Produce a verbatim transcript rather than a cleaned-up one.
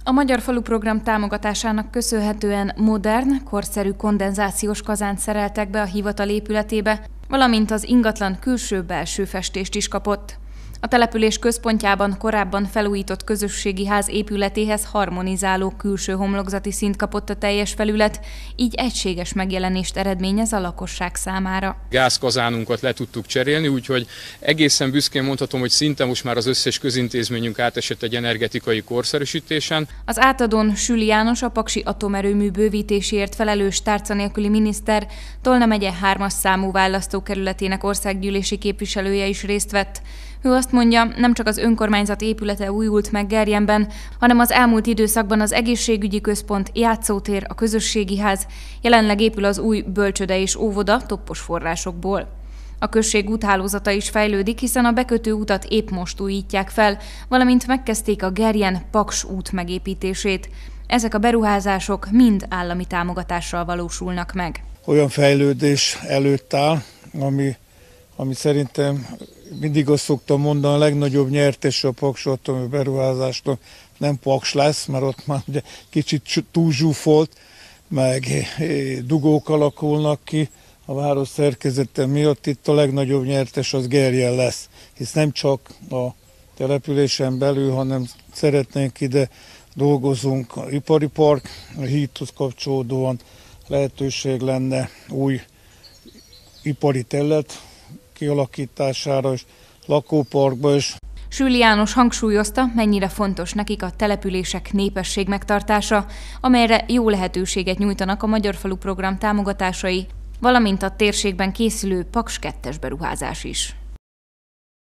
A Magyar Falu Program támogatásának köszönhetően modern, korszerű kondenzációs kazánt szereltek be a hivatal épületébe, valamint az ingatlan külső-belső festést is kapott. A település központjában korábban felújított közösségi ház épületéhez harmonizáló külső homlokzati szint kapott a teljes felület, így egységes megjelenést eredményez a lakosság számára. Gázkazánunkat le tudtuk cserélni, úgyhogy egészen büszkén mondhatom, hogy szinte most már az összes közintézményünk átesett egy energetikai korszerűsítésen. Az átadón Süli János, a paksi atomerőmű bővítéséért felelős tárca nélküli miniszter, Tolna megye hármas számú választókerületének országgyűlési képviselője is részt vett. Ő azt mondja, nem csak az önkormányzat épülete újult meg Gerjenben, hanem az elmúlt időszakban az egészségügyi központ, játszótér, a közösségi ház, jelenleg épül az új bölcsöde és óvoda toppos forrásokból. A község úthálózata is fejlődik, hiszen a bekötő utat épp most újítják fel, valamint megkezdték a Gerjen-Paks út megépítését. Ezek a beruházások mind állami támogatással valósulnak meg. Olyan fejlődés előtt áll, ami, ami szerintem mindig azt szoktam mondani, a legnagyobb nyertes a Paks atomi beruházásnak nem Paks lesz, mert ott már ugye kicsit túlzsúfolt, meg dugók alakulnak ki a város szerkezete miatt. Itt a legnagyobb nyertes az Gerjen lesz, hisz nem csak a településen belül, hanem szeretnénk ide dolgozunk a ipari park, a hídhoz kapcsolódóan lehetőség lenne új ipari terület kialakítására és lakóparkba is. Süli János hangsúlyozta, mennyire fontos nekik a települések népesség megtartása, amelyre jó lehetőséget nyújtanak a Magyar Falu Program támogatásai, valamint a térségben készülő Paks kettes beruházás is.